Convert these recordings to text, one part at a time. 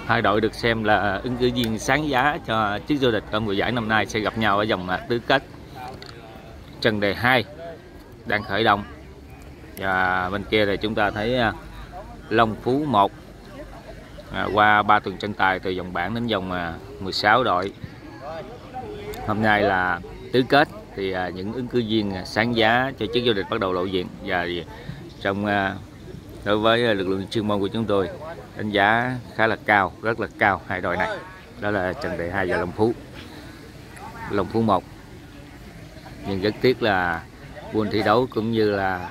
Hai đội được xem là ứng cử viên sáng giá cho chức vô địch ở mùa giải năm nay sẽ gặp nhau ở vòng tứ kết. Trận đề 2 đang khởi động. Và bên kia thì chúng ta thấy Long Phú 1 qua 3 tuần tranh tài từ vòng bảng đến vòng 16 đội. Hôm nay là tứ kết thì những ứng cử viên sáng giá cho chức vô địch bắt đầu lộ diện. Và trong đối với lực lượng chuyên môn của chúng tôi đánh giá khá là cao, rất là cao hai đội này. Đó là Trần Đề 2 và Long Phú 1. Nhưng rất tiếc là buôn thi đấu cũng như là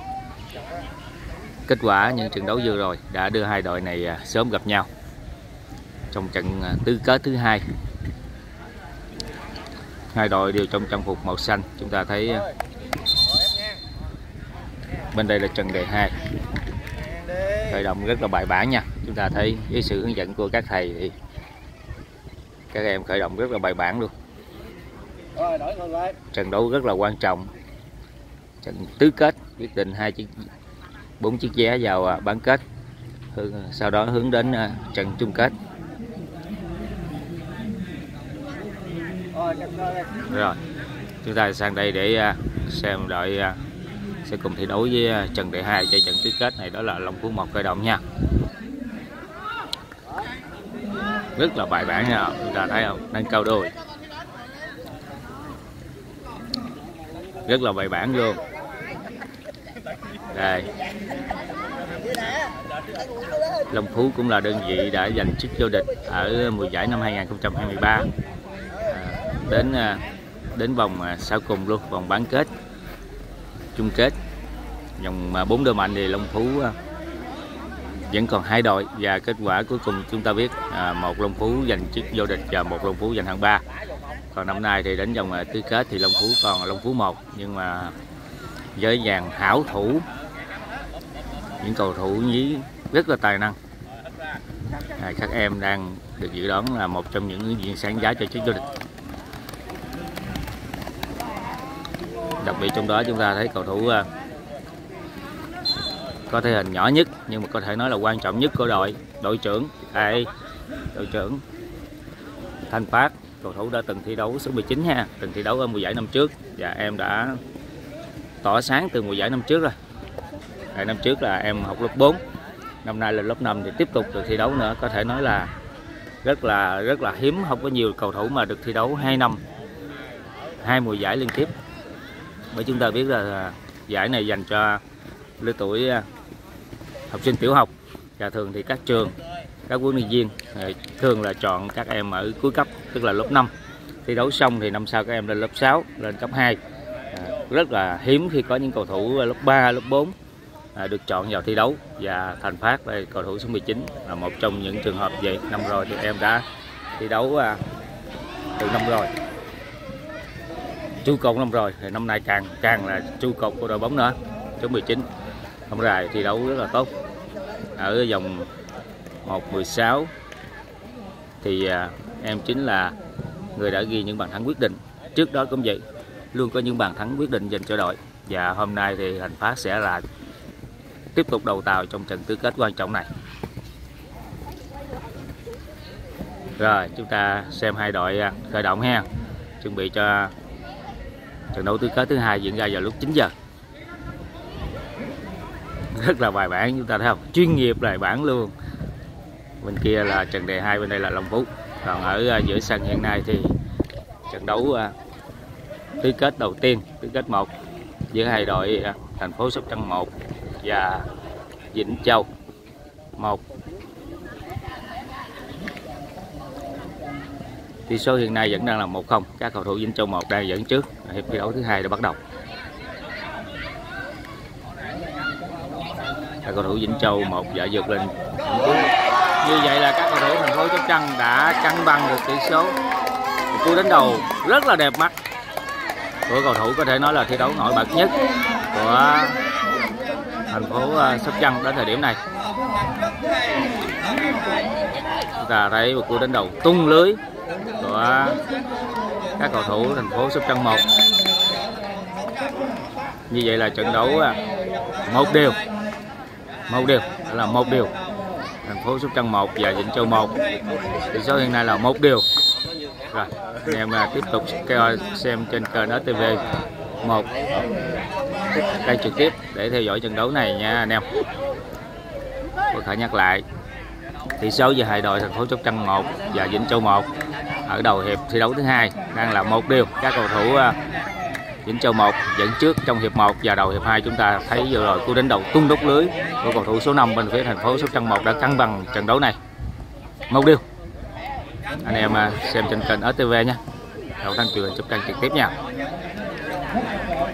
kết quả những trận đấu vừa rồi đã đưa hai đội này sớm gặp nhau trong trận tứ kết thứ hai. Hai đội đều trong trang phục màu xanh. Chúng ta thấy bên đây là Trần Đề 2 khởi động rất là bài bản nha. Chúng ta thấy với sự hướng dẫn của các thầy thì các em khởi động rất là bài bản luôn. Trận đấu rất là quan trọng, trận tứ kết quyết định 4 chiếc vé vào bán kết, sau đó hướng đến trận chung kết. Rồi chúng ta sang đây để xem đội sẽ cùng thi đấu với Trần Đề 2 cho trận tứ kết này, đó là Long Phú 1 khởi động nha. Rất là bài bản nha, chúng ta thấy không, nâng cao đôi rất là bài bản luôn. Đây, Long Phú cũng là đơn vị đã giành chức vô địch ở mùa giải năm 2023, đến vòng sau cùng luôn, vòng bán kết, chung kết. Vòng 4 đội mạnh thì Long Phú vẫn còn 2 đội và kết quả cuối cùng chúng ta biết, một Long Phú giành chức vô địch và một Long Phú giành hạng 3. Còn năm nay thì đến vòng tứ kết thì Long Phú còn Long Phú 1, nhưng mà với dàn hảo thủ, những cầu thủ nhí rất là tài năng. Các em đang được dự đoán là một trong những ứng viên sáng giá cho chức vô địch. Đặc biệt trong đó chúng ta thấy cầu thủ có thể hình nhỏ nhất nhưng mà có thể nói là quan trọng nhất của đội trưởng Thanh Phát, cầu thủ đã từng thi đấu số 19 ha, từng thi đấu ở mùa giải năm trước và em đã tỏa sáng từ mùa giải năm trước rồi. Năm trước là em học lớp 4, năm nay là lớp 5 thì tiếp tục được thi đấu nữa. Có thể nói là rất là hiếm, không có nhiều cầu thủ mà được thi đấu 2 năm, 2 mùa giải liên tiếp. Bởi chúng ta biết là giải này dành cho lứa tuổi học sinh tiểu học, và thường thì các trường, các huấn luyện viên thường là chọn các em ở cuối cấp, tức là lớp 5. Thi đấu xong thì năm sau các em lên lớp 6, lên cấp 2. Rất là hiếm khi có những cầu thủ lớp 3, lớp 4 được chọn vào thi đấu, và Thành Phát, cầu thủ số 19 là một trong những trường hợp vậy. Năm rồi thì em đã thi đấu từ năm rồi, trụ cột năm rồi, thì năm nay càng là trụ cột của đội bóng nữa, số 19. Hôm nay thi đấu rất là tốt ở vòng 1/16 thì em chính là người đã ghi những bàn thắng quyết định. Trước đó cũng vậy, luôn có những bàn thắng quyết định dành cho đội, và hôm nay thì Thành Phát sẽ là tiếp tục đầu tàu trong trận tứ kết quan trọng này. Rồi chúng ta xem hai đội khởi động ha, chuẩn bị cho trận đấu tứ kết thứ hai diễn ra vào lúc 9 giờ. Rất là bài bản, chúng ta thấy không, chuyên nghiệp bài bản luôn. Bên kia là Trần Đề 2, bên đây là Long Phú. Còn ở giữa sân hiện nay thì trận đấu tứ kết đầu tiên, tứ kết 1 giữa hai đội thành phố Sóc Trăng 1 và Vĩnh Châu 1. Tỷ số hiện nay vẫn đang là 1-0. Các cầu thủ Vĩnh Châu 1 đang dẫn trước. Hiệp thi đấu thứ hai đã bắt đầu. Các cầu thủ Vĩnh Châu 1 đã vượt lên. Như vậy là các cầu thủ thành phố Sóc Trăng đã cân bằng được tỷ số. Một cú đánh đầu rất là đẹp mắt của cầu thủ, có thể nói là thi đấu nổi bật nhất của thành phố Sóc Trăng đến thời điểm này. Chúng ta thấy một cú đánh đầu tung lưới của các cầu thủ thành phố Sóc Trăng 1. Như vậy là trận đấu 1-1, đó là 1-1. thành phố Sóc Trăng 1 và Vĩnh Châu 1. Tỷ số hiện nay là 1-1. Rồi, anh em tiếp tục xem trên kênh STV1 đây trực tiếp để theo dõi trận đấu này nha anh em. Có thể nhắc lại tỷ số giữa hai đội thành phố Sóc Trăng 1 và Vĩnh Châu 1 ở đầu hiệp thi đấu thứ hai đang là 1-1. Các cầu thủ Vĩnh Châu 1 dẫn trước trong hiệp 1 và đầu hiệp 2 chúng ta thấy vừa rồi cú đánh đầu tung đốt lưới của cầu thủ số 5 bên phía thành phố Sóc Trăng 1 đã cân bằng trận đấu này. 1-1. Anh em xem trên kênh STV nha. Đầu thanh truyền hình Sóc Trăng trực tiếp nha.